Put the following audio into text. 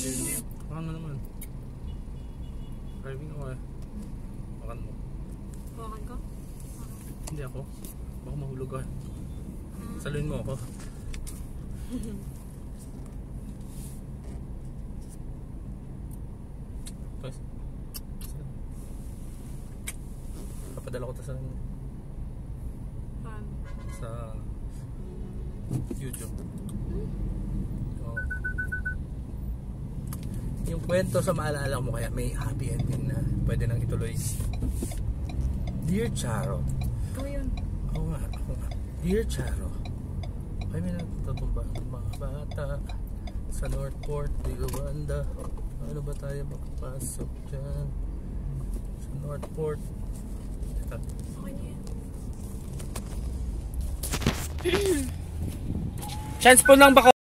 Ano naman? Driving ako eh. Makan mo. Hawakan ko? Hindi ako. Baka mahulog ka. Saluhin mo ako. Tapos, papadala ko ito sa YouTube. Oh. Yung kwento sa maalala mo kaya may happy ending na pwede nang ituloy. Dear Charo. Ikaw yun. Ako nga. Dear Charo. Ay, may natutumba mga bata sa Northport, Rwanda. Ano ba tayo makapasok dyan? Sa Northport. Ito. Okay na yan. Chance po lang baka